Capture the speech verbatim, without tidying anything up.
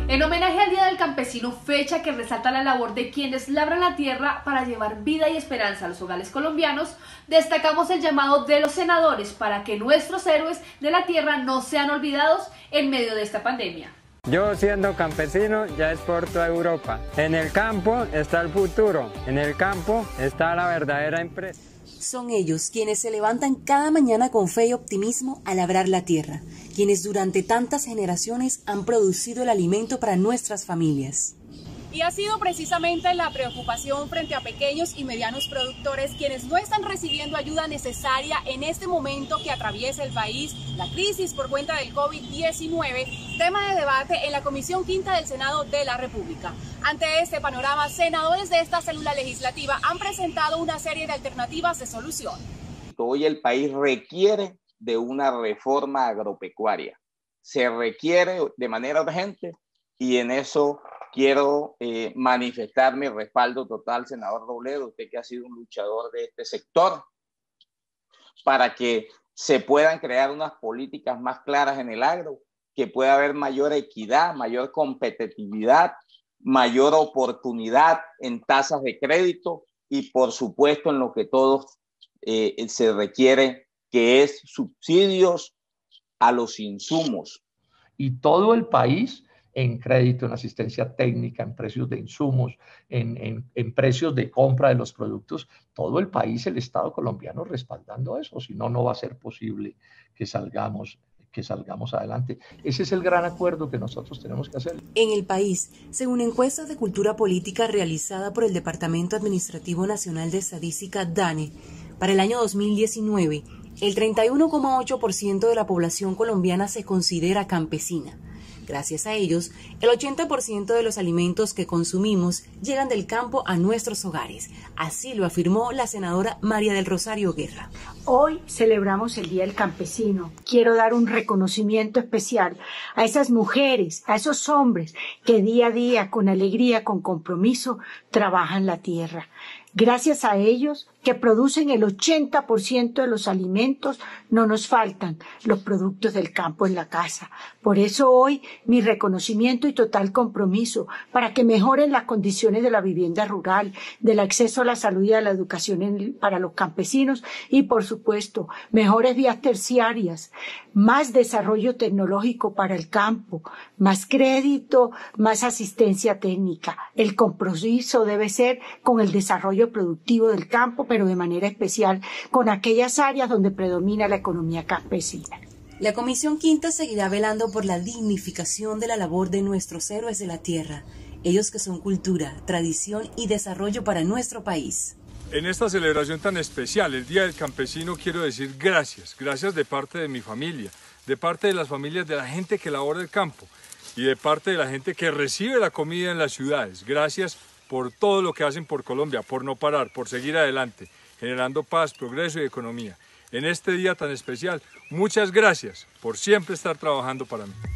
En homenaje al Día del Campesino, fecha que resalta la labor de quienes labran la tierra para llevar vida y esperanza a los hogares colombianos, destacamos el llamado de los senadores para que nuestros héroes de la tierra no sean olvidados en medio de esta pandemia. Yo siendo campesino ya exporto a Europa. En el campo está el futuro, en el campo está la verdadera empresa. Son ellos quienes se levantan cada mañana con fe y optimismo a labrar la tierra, quienes durante tantas generaciones han producido el alimento para nuestras familias. Y ha sido precisamente la preocupación frente a pequeños y medianos productores quienes no están recibiendo ayuda necesaria en este momento que atraviesa el país, la crisis por cuenta del COVID diecinueve, tema de debate en la Comisión Quinta del Senado de la República. Ante este panorama, senadores de esta célula legislativa han presentado una serie de alternativas de solución. Hoy el país requiere de una reforma agropecuaria. Se requiere de manera urgente y en eso quiero eh, manifestar mi respaldo total, senador Robledo, usted que ha sido un luchador de este sector, para que se puedan crear unas políticas más claras en el agro, que pueda haber mayor equidad, mayor competitividad, mayor oportunidad en tasas de crédito y, por supuesto, en lo que todos eh, se requiere, que es subsidios a los insumos. Y todo el país en crédito, en asistencia técnica, en precios de insumos, en, en, en precios de compra de los productos, todo el país, el Estado colombiano respaldando eso, si no, no va a ser posible que salgamos, que salgamos adelante. Ese es el gran acuerdo que nosotros tenemos que hacer. En el país, según encuestas de cultura política realizada por el Departamento Administrativo Nacional de Estadística, DANE, para el año dos mil diecinueve, el treinta y uno coma ocho por ciento de la población colombiana se considera campesina. Gracias a ellos, el ochenta por ciento de los alimentos que consumimos llegan del campo a nuestros hogares. Así lo afirmó la senadora María del Rosario Guerra. Hoy celebramos el Día del Campesino. Quiero dar un reconocimiento especial a esas mujeres, a esos hombres que día a día, con alegría, con compromiso, trabajan la tierra. Gracias a ellos, que producen el ochenta por ciento de los alimentos, no nos faltan los productos del campo en la casa. Por eso hoy mi reconocimiento y total compromiso para que mejoren las condiciones de la vivienda rural, del acceso a la salud y a la educación en, para los campesinos y, por supuesto, mejores vías terciarias, más desarrollo tecnológico para el campo, más crédito, más asistencia técnica. El compromiso debe ser con el desarrollo productivo del campo, pero de manera especial con aquellas áreas donde predomina la economía campesina. La Comisión Quinta seguirá velando por la dignificación de la labor de nuestros héroes de la tierra, ellos que son cultura, tradición y desarrollo para nuestro país. En esta celebración tan especial, el Día del Campesino, quiero decir gracias, gracias de parte de mi familia, de parte de las familias de la gente que labora el campo y de parte de la gente que recibe la comida en las ciudades. Gracias por todo lo que hacen por Colombia, por no parar, por seguir adelante, generando paz, progreso y economía. En este día tan especial, muchas gracias por siempre estar trabajando para mí.